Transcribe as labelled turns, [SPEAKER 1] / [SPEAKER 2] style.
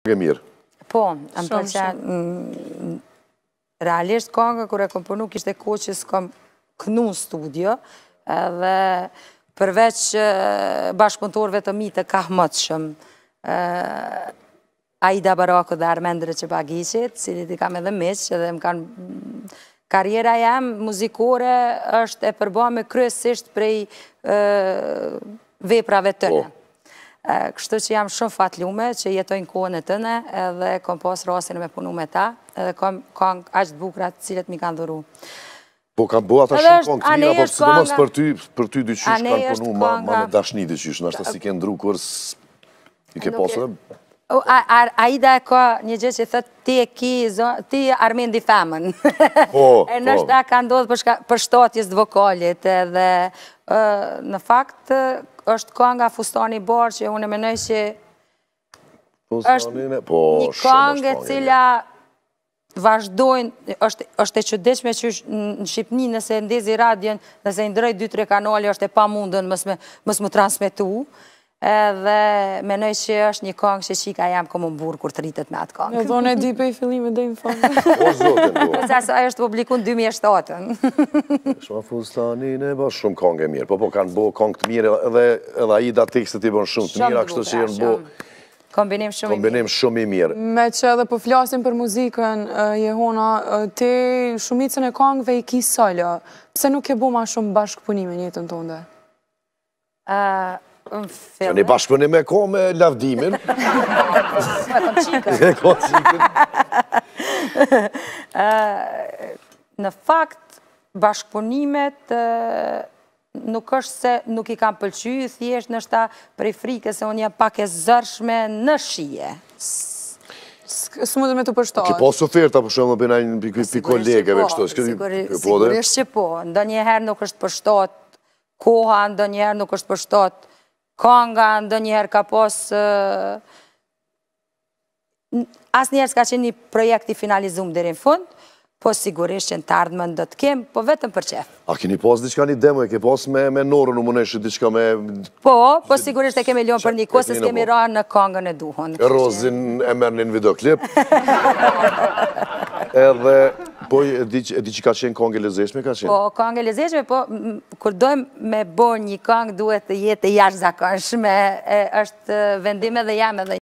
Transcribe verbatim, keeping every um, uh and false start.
[SPEAKER 1] E mirë.
[SPEAKER 2] Po, më përqen, realisht këngë, kër e kom përnu, kishte kohë që s'kom kënu në studio, edhe përveç bashkëpunëtorëve të mi të kahmëtshëm, Aida Baraku dhe Armendre Qebagiqit, cilit i kam edhe miq, edhe më kanë... Karjera jam muzikore është e përbame kryesisht prej veprave tëne. Kështu që jam shumë fatlume që jetojnë kohën e tëne edhe kom pas rasin me punu me ta edhe kom kongë aqë të bukrat cilët mi kanë dhuru.
[SPEAKER 1] Po kanë bo ata shumë kongë të mira, po sidomos për ty, për ty dyqysh kanë punu ma me dashni dyqysh, nështë ta si ke ndru kërës i ke pasë dhe...
[SPEAKER 2] Aida e ka një gjë që thët ti e ki, ti Armendi Femën.
[SPEAKER 1] Po,
[SPEAKER 2] e nështë ta ka ndodhë për shtatjes të vokalit edhe në fakt është kënga Fustani Barë që unë e menoj që është një këngë e cila vazhdojnë, është e qëdeshme që në Shqipni nëse ndezi radion, nëse i ndroj dy tre kanali, është e pa mundën mësë më transmitu, edhe menoj që është një këngë që qika jam këmë më burë kur të rritet me atë këngë.
[SPEAKER 3] Në dhone e di për i fillime dhe i më fanë.
[SPEAKER 1] O, zote, po.
[SPEAKER 2] Nëse ajo është publiku në dy mijë e shtatë.
[SPEAKER 1] Shma Fustanin e ba shumë këngë e mirë, po po kanë bo këngë të mirë edhe Aida tekstet i bën shumë të mirë, kështu që jenë bo
[SPEAKER 2] kombinim shumë i mirë.
[SPEAKER 1] Kombinim shumë i mirë.
[SPEAKER 3] Me që edhe po flasim për muzikën, Jehona, ti shumicën e këngëve i ki solo, pse nuk e bo ma shumë bashkëpunime njëtën tënde?
[SPEAKER 1] Që një bashkëpunim e ko me lavdimin.
[SPEAKER 2] E kom qikën.
[SPEAKER 1] E kom qikën.
[SPEAKER 2] Në fakt, bashkëpunimet nuk është se nuk i kam pëlqy, thjesht nështë ta prej frike se unë jam pak e zërshme në shije.
[SPEAKER 3] Së mundë me të përshtojt.
[SPEAKER 1] Ki pas oferta për shumë në bëna një pi kolegeve kështu.
[SPEAKER 2] Sigurisht që po. Ndo njëherë nuk është përshtojt koha, ndo njëherë nuk është përshtojt kënga, ndo njëherë ka pos... As njerës ka qenë një projekt i finalizum dhe rinë fund, po sigurisht që në të ardhëmën do të kemë, po vetëm për qef.
[SPEAKER 1] A keni pas diçka një demo, e ke pas me norën u mëneshë diçka me...
[SPEAKER 2] Po, po sigurisht e kemi lion për një kosës kemi ra në këngën e duhon.
[SPEAKER 1] Rozin e mërë një videoklip. Edhe, po, e di që ka qenë këngë e lezeshme, ka qenë?
[SPEAKER 2] Po, këngë e lezeshme, po, kur dojmë me bo një këngë, duhet të jetë e jashtë zakonshme, është vendime dhe jam edhe